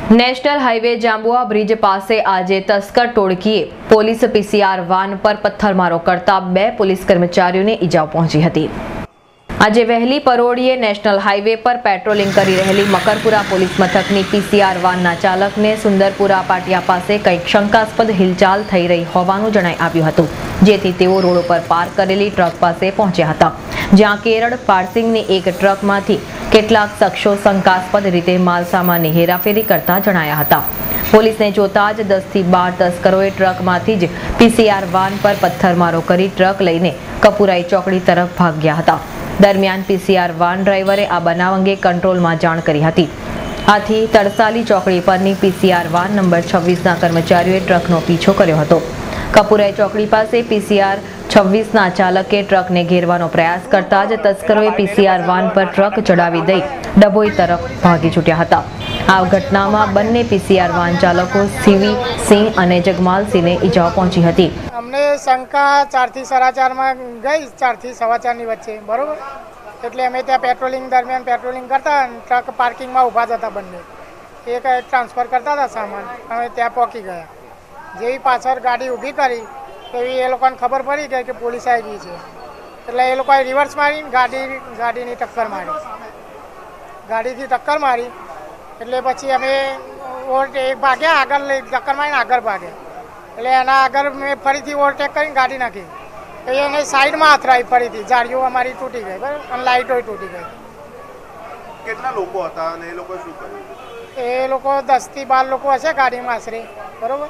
National highway Jhabua bridge પાસે આજે તસ્કર ટોળકીએ પોલીસ પીસીઆર વાન પર પથ્થરમારો કરતા 2 પોલીસ કર્મચારીઓને ઈજાઓ પહોંચી હતી। આજે વહેલી પરોઢિયે નેશનલ હાઈવે પર પેટ્રોલિંગ કરી રહેલી મકરપુરા પોલીસ મથકની પીસીઆર વાનના ચાલકને સુંદરપુરા પાટિયા પાસે કંઈક શંકાસ્પદ હિલચાલ થઈ રહી હોવાનું જણાઈ આવ્યું હતું, જેથી તેઓ રોડ ઉપર પાર્ક કરેલી ટ્રક પાસે પહોંચ્યા હતા, જ્યાં કેરળ પાર્સિંગની એક ટ્રકમાંથી કેટલાક શખ્સો શંકાસ્પદ રીતે માલસામાનની હેરાફેરી કરતા જણાયા હતા। પોલીસને જોતા જ 10 થી 12 તસ્કરોએ ટ્રકમાંથી જ પીસીઆર વાન પર પથ્થરમારો કરી ટ્રક લઈને કપુરાઈ ચોકડી તરફ ભાગ્યા હતા। દરમિયાન પીસીઆર વાન ડ્રાઈવરે આ બનાવ અંગે કંટ્રોલમાં જાણ કરી હતી। આથી તરસાલી ચોકડી પરની પીસીઆર વાન નંબર 26ના કર્મચારીઓએ ટ્રકનો પીછો કર્યો હતો। કપુરાઈ ચોકડી પાસે પીસીઆર 26ના ચાલકે ટ્રકને ઘેરવાનો પ્રયાસ કરતા જ તસ્કરોએ પીસીઆર વાન પર ટ્રક ચડાવી દઈ ડભોઈ તરફ ભાગી છૂટ્યા હતા। આ ઘટનામાં બંને પીસીઆર વાન ચાલકો સીવી સિંહ અને જગમાલ સિંહને ઈજાઓ પહોંચી હતી। અમને શંકા 4 થી 4:30 માં ગઈ, 4 થી 4:15 ની વચ્ચે, બરોબર। એટલે અમે ત્યાં પેટ્રોલિંગ દરમિયાન પેટ્રોલિંગ કરતા ટ્રક પાર્કિંગમાં ઊભા હતા, બંને એક ટ્રાન્સફર કરતા હતા સામાન, અમે ત્યાં પહોંચી ગયા। જેવી પાછળ ગાડી ઊભી કરી એવી એ લોકોને ખબર પડી ગઈ કે પોલીસ આવી ગઈ છે, એટલે એ લોકોએ રિવર્સ મારીને ગાડીની ટક્કર મારી, ગાડીથી ટક્કર મારી એટલે પછી અમે ઓવરટેક ભાગ્યા, આગળ ટક્કર મારીને આગળ ભાગ્યા, એટલે એના આગળ મેં ફરીથી ઓવરટેક કરીને ગાડી નાખી, એને સાઈડમાં અથડાઈ, ફરીથી જાળીઓ અમારી તૂટી ગઈ, બરાબર, અને લાઇટો તૂટી ગઈ। કેટલા લોકો હતા અને એ લોકો શું કર્યું? એ લોકો 10 થી 12 લોકો હશે ગાડીમાં આશરે, બરોબર।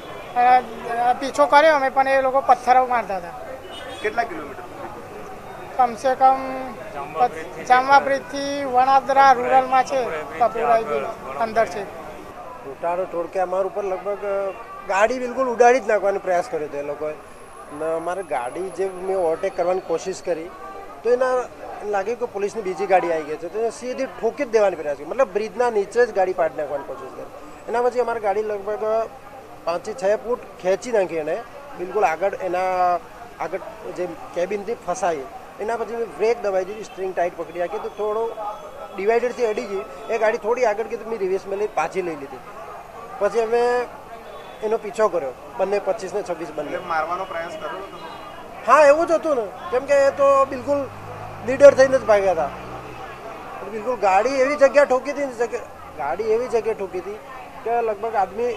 પીછો કર્યો અમે, પણ એ લોકો પથ્થરો મારતા હતા। કેટલા કિલોમીટર? કમસે કમ જાંબુઆ બ્રિજથી વણાદરા રૂરલમાં છે, કપુરાઈ અંદર છે। લૂંટારો ટોળકે અમારા ઉપર લગભગ ગાડી બિલકુલ ઉડાડી જ નાખવાનો પ્રયાસ કર્યો હતો એ લોકોએ। અમારે ગાડી જે મેં ઓવરટેક કરવાની કોશિશ કરી તો એના લાગ્યું કે પોલીસની બીજી ગાડી આવી ગઈ છે, તો સીધી ઠોકી જ દેવાની પ્રયાસ કર્યો, મતલબ બ્રિજના નીચે જ ગાડી પાડી નાખવાની કોશિશ કરી। એના પછી અમારી ગાડી લગભગ 5 થી 6 ફૂટ ખેંચી નાખી એને, બિલકુલ આગળ એના આગળ જે કેબિનથી ફસાઈ। એના પછી મેં બ્રેક દબાવી દીધી, સ્ટ્રિંગ ટાઈટ પકડી રાખી, તો થોડો ડિવાઈડરથી અડી ગઈ એ ગાડી, થોડી આગળ ગઈ તો મેં રિવર્સમાં લઈ પાછી લઈ લીધી। પછી અમે એનો પીછો કર્યો, બંને 25 ને 26 બંને મારવાનો પ્રયાસ કર્યો? હા, એવું જ હતું ને, કેમ કે એ તો બિલકુલ લીડર થઈને જ ભાગ્યા હતા, બિલકુલ ગાડી એવી જગ્યા ઠોકી હતી, ગાડી એવી જગ્યાએ ઠોકી હતી કે લગભગ આદમી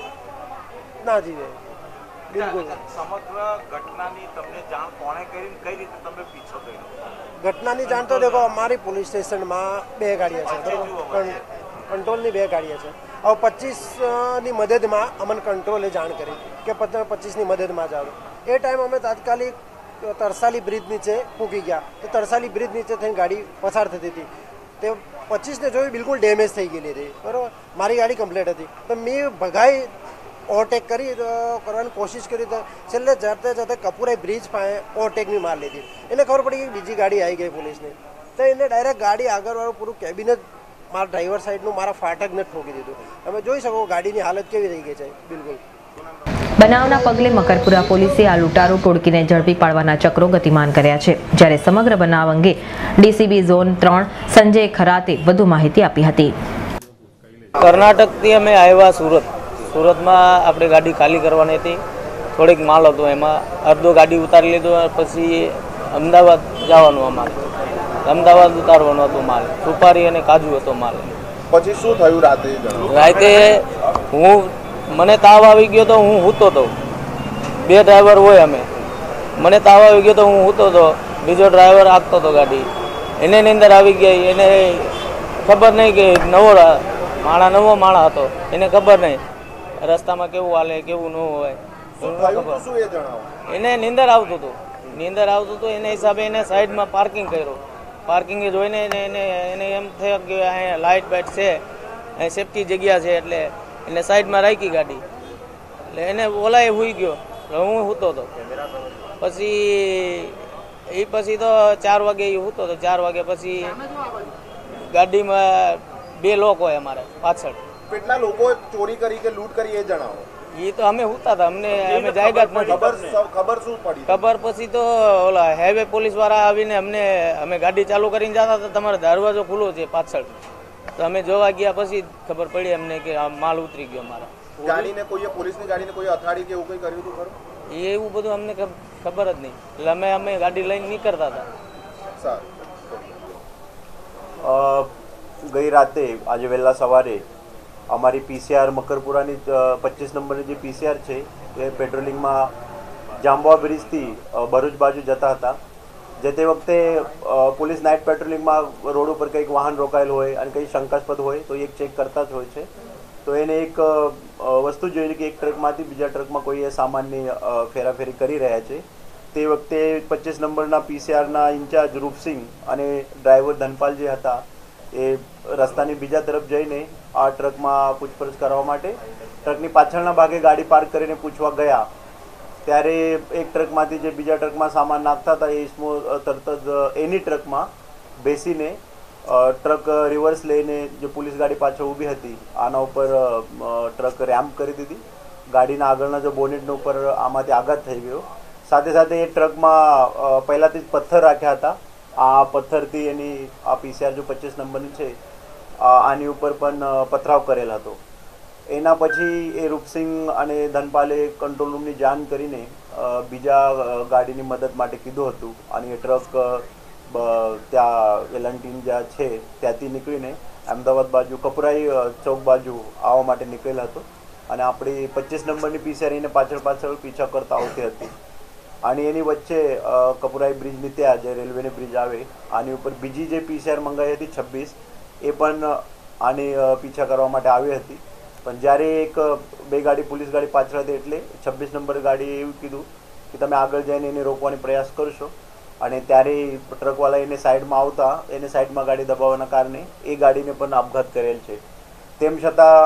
ના જીવે, બિલકુલ। સમગ્ર ઘટનાની તમને જાણ કોણે કરી, કઈ રીતે તમે પીછો કર્યો? ઘટનાની જાણ તો દેખો અમારી પોલીસ સ્ટેશનમાં 2 ગાડીઓ છે, બરાબર, કંટ્રોલની 2 ગાડીઓ છે। હવે 25ની મદદમાં અમને કંટ્રોલે જાણ કરી કે 25ની મદદમાં જાવ। એ ટાઈમ અમે તાત્કાલિક તરસાલી બ્રિજ નીચે પૂકી ગયા, તો તરસાલી બ્રિજ નીચે થઈને ગાડી પસાર થતી હતી, તે 25ને જોઈ બિલકુલ ડેમેજ થઈ ગયેલી હતી, બરાબર, મારી ગાડી કમ્પ્લીટ હતી, તો મેં ભગાઈ ઓવરટેક કરી કરવાની કોશિશ કરી, તો છેલ્લે જતે જતે કપુરાઈ બ્રિજ પાસે ઓવરટેકની માર લીધી। એને ખબર પડી કે બીજી ગાડી આવી ગઈ પોલીસની, તો એને ડાયરેક્ટ ગાડી આગળવાળું પૂરું કેબિન જ મારા ડ્રાઈવર સાઈડનું મારા ફાટકને જ ઠોકી દીધું। તમે જોઈ શકો ગાડીની હાલત કેવી રહી ગઈ છે, બિલકુલ। બનાવના પગલે મકરપુરા પોલીસે આ લૂંટારૂ ટોળકીને ઝડપી પાડવાના ચક્રો ગતિમાન કર્યા છે, જ્યારે સમગ્ર બનાવ અંગે ડીસીબી ઝોન 3 સંજય ખરાતે વધુ માહિતી આપી હતી। કર્ણાટકથી અમે આવ્યા સુરતમાં આપણે ગાડી ખાલી કરવાની હતી, થોડીક માલ હતો, એમાં અડધો ગાડી ઉતારી લીધો, પછી અમદાવાદ જવાનું, અમારે અમદાવાદ ઉતારવાનું હતું માલ, સુપારી અને કાજુ હતો માલ। પછી શું થયું રાતે? રાતે મને તાવ આવી ગયો તો હું સૂતો હતો, 2 ડ્રાઈવર હોય અમે, મને તાવ આવી ગયો તો હું સૂતો હતો, બીજો ડ્રાઈવર આપતો હતો ગાડી, એને નીંદર આવી ગઈ, એને ખબર નહીં કે નવો માણા હતો, એને ખબર નહીં રસ્તામાં કેવું હાલે કેવું ન હોય, એને નીંદર આવતું હતું, એને હિસાબે એને સાઈડમાં પાર્કિંગ કર્યું, પાર્કિંગ જોઈને એને એમ થયું કે અહીંયા લાઇટ બાઇટ છે, અહીં સેફટી જગ્યા છે, એટલે એને સાઈડમાં રાખી ગાડી, એટલે એને ઓલાએ સૂઈ ગયો, હું સૂતો હતો। પછી તો 4 વાગે એ સૂતો હતો, 4 વાગે પછી ગાડીમાં 2 લોકો હોય અમારે પાછળ। કેટલા લોકો ચોરી કરી કે લૂંટ કરી એ જણાવો। એ તો અમે સૂતા હતા, અમે જાગ્યા જ નથી, ખબર શું પડી? ખબર પછી તો ઓલા હાઈવે પોલીસ વાળા આવીને અમે ગાડી ચાલુ કરીને જતા હતા, તમારો દરવાજો ખુલ્લો છે પાછળ, તો અમે જોવા ગયા પછી ખબર પડી અમને કે આ માલ ઉતરી ગયો મારા. ગાડીને કોઈએ પોલીસની ગાડીને કોઈ અથાડી કે એવું કંઈ કર્યું હતું ખરું? એવું બધું અમને ખબર જ નહીં. એટલે અમે ગાડી લઈને નીકળતા હતા. સારું. ગઈ રાતે આજે વહેલા સવારે અમારી પીસીઆર મકરપુરાની 25 નંબરની જે પીસીઆર છે એ પેટ્રોલિંગમાં જાંબુઆ બ્રિજથી ભરૂચ બાજુ જતા હતા. જે તે વખતે પોલીસ નાઇટ પેટ્રોલિંગમાં રોડ ઉપર કંઈક વાહન રોકાયેલું હોય અને કંઈ શંકાસ્પદ હોય તો એક ચેક કરતા જ હોય છે. તો એને એક વસ્તુ જોઈને કે એક ટ્રકમાંથી બીજા ટ્રકમાં કોઈ સામાનની ફેરાફેરી કરી રહ્યા છે. તે વખતે 25 નંબરના પીસીઆરના ઇન્ચાર્જ રૂપસિંહ અને ડ્રાઈવર ધનપાલ જે હતા એ રસ્તાની બીજા તરફ જઈને આ ટ્રકમાં પૂછપરછ કરવા માટે ટ્રકની પાછળના ભાગે ગાડી પાર્ક કરીને પૂછવા ગયા. ત્યારે એક ટ્રકમાંથી જે બીજા ટ્રકમાં સામાન નાખતા હતા એ ઇસમો તરત જ એની ટ્રકમાં બેસીને ટ્રક રિવર્સ લઈને જે પોલીસ ગાડી પાછળ ઊભી હતી આના ઉપર ટ્રક રેમ્પ કરી દીધી. ગાડીના આગળના જે બોનેટના ઉપર આમાંથી આઘાત થઈ ગયો. સાથે સાથે એ ટ્રકમાં પહેલાંથી જ પથ્થર રાખ્યા હતા. આ પથ્થરથી એની આ પીસીઆર જો 25 નંબરની છે આની ઉપર પણ પથરાવ કરેલ હતો. એના પછી એ રૂપસિંહ અને ધનપાલે કંટ્રોલ રૂમની જાણ કરીને બીજા ગાડીની મદદ માટે કીધું હતું અને એ ટ્રક ત્યાં વેલન્ટીન જ્યાં છે ત્યાંથી નીકળીને અમદાવાદ બાજુ કપરાઈ ચોક બાજુ આવવા માટે નીકળેલ હતો અને આપણી 25 નંબરની પીસીઆર એને પાછળ પીછા કરતા આવતી હતી. અને એની વચ્ચે કપુરાઈ બ્રિજની ત્યાં જે રેલવેની બ્રિજ આવે આની ઉપર બીજી જે પીસીઆર મંગાવી હતી 26 એ પણ આની પીછા કરવા માટે આવી હતી. પણ જ્યારે એક બે ગાડી પોલીસ ગાડી પાછળ હતી એટલે 26 નંબર ગાડીએ એવું કીધું કે તમે આગળ જઈને એને રોકવાનો પ્રયાસ કરશો. અને ત્યારે ટ્રકવાળા એને સાઈડમાં આવતા એને સાઈડમાં ગાડી દબાવવાના કારણે એ ગાડીને પણ આપઘાત કરેલ છે. તેમ છતાં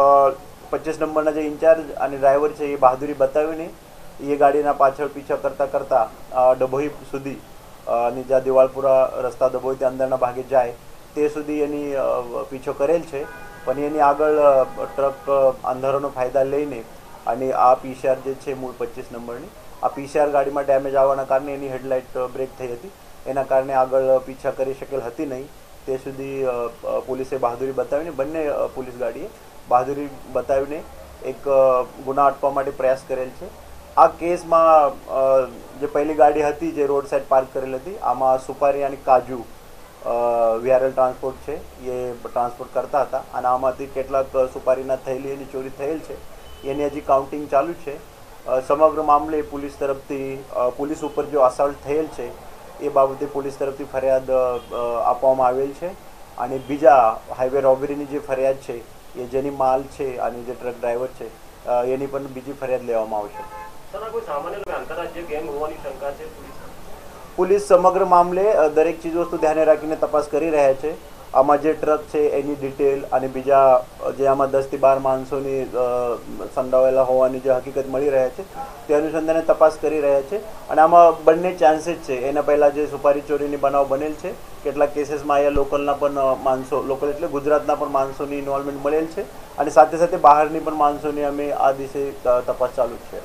25 નંબરના જે ઇન્ચાર્જ અને ડ્રાઈવર છે એ બહાદુરી બતાવીને એ ગાડીના પાછળ પીછા કરતાં ડભોઈ સુધી અને જ્યાં દિવાળપુરા રસ્તા ડભોઈથી અંદરના ભાગે જાય તે સુધી એની પીછો કરેલ છે. પણ એની આગળ ટ્રક અંધારાનો ફાયદા લઈને અને આ પીસીઆર જે છે મૂળ 25 નંબરની આ પીસીઆર ગાડીમાં ડેમેજ આવવાના કારણે એની હેડલાઇટ બ્રેક થઈ હતી. એના કારણે આગળ પીછા કરી શકેલ હતી નહીં. તે સુધી પોલીસે બહાદુરી બતાવીને બંને પોલીસ ગાડીએ બહાદુરી બતાવીને એક ગુના અટકવા માટે પ્રયાસ કરેલ છે. આ કેસમાં જે પહેલી ગાડી હતી જે રોડ સાઈડ પાર્ક કરેલી હતી આમાં સુપારી અને કાજુ વીઆરએલ ટ્રાન્સપોર્ટ છે એ ટ્રાન્સપોર્ટ કરતા હતા અને આમાંથી કેટલાક સુપારીના થેલી એની ચોરી થયેલ છે. એની હજી કાઉન્ટિંગ ચાલુ છે. સમગ્ર મામલે પોલીસ તરફથી પોલીસ ઉપર જો અસોલ્ટ થયેલ છે એ બાબતે પોલીસ તરફથી ફરિયાદ આપવામાં આવેલ છે. અને બીજા હાઈવે રોબરીની જે ફરિયાદ છે એ જેની માલ છે અને જે ટ્રક ડ્રાઈવર છે એની પણ બીજી ફરિયાદ લેવામાં આવશે. પોલીસ સમગ્ર મામલે દરેક ચીજ વસ્તુ ધ્યાને રાખીને તપાસ કરી રહ્યા છે. આમાં જે ટ્રક છે એની ડિટેલ અને બીજા જે આમાં 10 થી 12 માણસોની સંડોવાયેલા હોવાની જે હકીકત મળી રહ્યા છે તે અનુસંધાને તપાસ કરી રહ્યા છે. અને આમાં બંને ચાન્સીસ છે. એના પહેલાં જે સુપારી ચોરીની બનાવ બનેલ છે કેટલાક કેસીસમાં અહીંયા લોકલના પણ માણસો લોકલ એટલે ગુજરાતના પણ માણસોની ઇન્વોલ્વમેન્ટ મળેલ છે અને સાથે સાથે બહારની પણ માણસોની અમે આ દિશે તપાસ ચાલુ છે.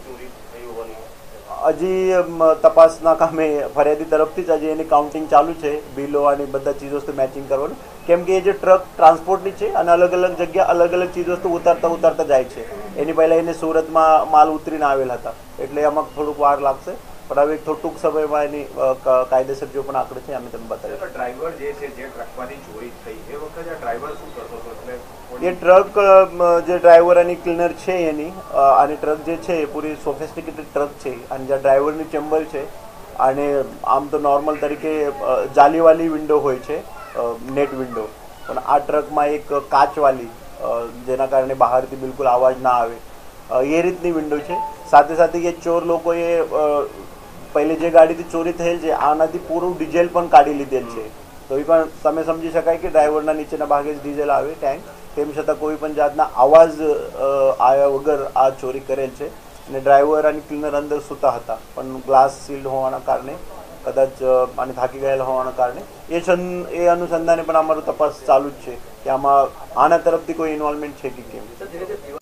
હજી તપાસના કામે ફરિયાદી તરફથી જ હજી એની કાઉન્ટિંગ ચાલુ છે. બિલો અને બધા ચીજવસ્તુ મેચિંગ કરવાનું કેમ કે એ જે ટ્રક ટ્રાન્સપોર્ટની છે અને અલગ અલગ જગ્યા અલગ અલગ ચીજવસ્તુ ઉતારતા જાય છે. એની પહેલાં એને સુરતમાં માલ ઉતરીને આવેલ હતા એટલે આમાં થોડુંક વાર લાગશે. પણ હવે ટૂંક સમયમાં એની કાયદેસર જો પણ આંકડો છે અમે તમને બતાવીએ. ડ્રાઈવર જે છે જે ટ્રકમાંથી ચોરી થઈ એ વખતે ડ્રાઈવર શું કરતો હતો? એ ટ્રક જે ડ્રાઈવર અને ક્લીનર છે એની અને ટ્રક જે છે એ પૂરી સોફિસ્ટિકેટેડ ટ્રક છે અને જ્યાં ડ્રાઈવરની ચેમ્બર છે અને આમ તો નોર્મલ તરીકે જાલીવાળી વિન્ડો હોય છે નેટ વિન્ડો પણ આ ટ્રકમાં એક કાચવાળી જેના કારણે બહારથી બિલકુલ અવાજ ના આવે એ રીતની વિન્ડો છે. સાથે સાથે એ ચોર લોકોએ પહેલી જે ગાડીથી ચોરી થયેલ છે આનાથી પૂરું ડીઝલ પણ કાઢી લીધેલ છે. તો એ પણ તમે સમજી શકાય કે ડ્રાઈવરના નીચેના ભાગે જ ડીઝલ આવે ટેન્ક. તેમ છતાં કોઈ પણ જાતના અવાજ આવ્યા વગર આ ચોરી કરેલ છે. અને ડ્રાઈવર અને ક્લીનર અંદર સૂતા હતા પણ ગ્લાસ સીલ્ડ હોવાના કારણે કદાચ અને થાકી ગયેલા હોવાના કારણે એ અનુસંધાને પણ અમારું તપાસ ચાલુ જ છે કે આમાં આના તરફથી કોઈ ઇન્વોલ્વમેન્ટ છે કે કેમ.